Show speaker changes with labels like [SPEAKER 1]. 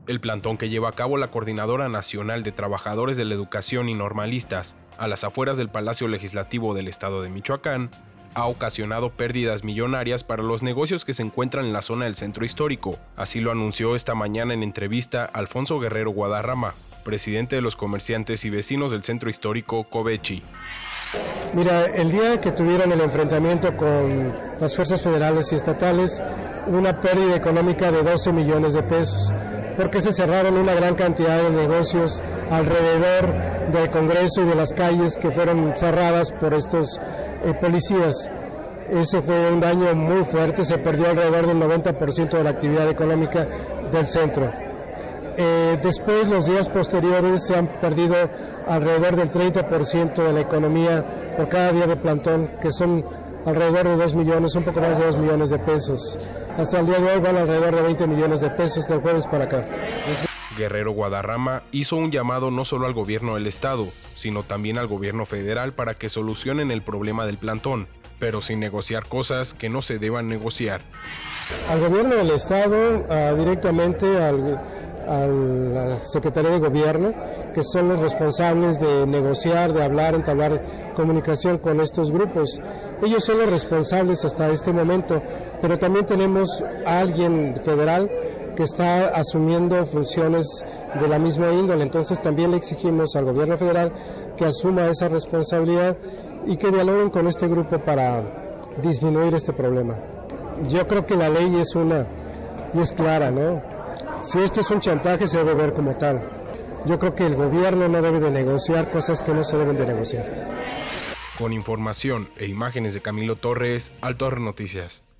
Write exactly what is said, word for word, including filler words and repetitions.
[SPEAKER 1] El plantón que lleva a cabo la Coordinadora Nacional de Trabajadores de la Educación y Normalistas a las afueras del Palacio Legislativo del Estado de Michoacán ha ocasionado pérdidas millonarias para los negocios que se encuentran en la zona del centro histórico. Así lo anunció esta mañana en entrevista Alfonso Guerrero Guadarrama, presidente de los comerciantes y vecinos del centro histórico Covechi.
[SPEAKER 2] Mira, el día que tuvieron el enfrentamiento con las fuerzas federales y estatales, hubo una pérdida económica de doce millones de pesos, porque se cerraron una gran cantidad de negocios alrededor del Congreso y de las calles que fueron cerradas por estos eh, policías. Ese fue un daño muy fuerte, se perdió alrededor del noventa por ciento de la actividad económica del centro. Eh, después, los días posteriores, se han perdido alrededor del treinta por ciento de la economía por cada día de plantón, que son alrededor de dos millones, un poco más de dos millones de pesos. Hasta el día de hoy van alrededor de veinte millones de pesos del jueves para acá.
[SPEAKER 1] Guerrero Guadarrama hizo un llamado no solo al gobierno del estado, sino también al gobierno federal para que solucionen el problema del plantón, pero sin negociar cosas que no se deban negociar.
[SPEAKER 2] Al gobierno del estado, uh, directamente al, a la Secretaría de Gobierno, que son los responsables de negociar, de hablar, entablar comunicación con estos grupos. Ellos son los responsables hasta este momento, pero también tenemos a alguien federal que está asumiendo funciones de la misma índole, entonces también le exigimos al gobierno federal que asuma esa responsabilidad y que dialoguen con este grupo para disminuir este problema. Yo creo que la ley es una y es clara, ¿no? Si esto es un chantaje, se debe ver como tal. Yo creo que el gobierno no debe de negociar cosas que no se deben de negociar.
[SPEAKER 1] Con información e imágenes de Camilo Torres, Alto Noticias.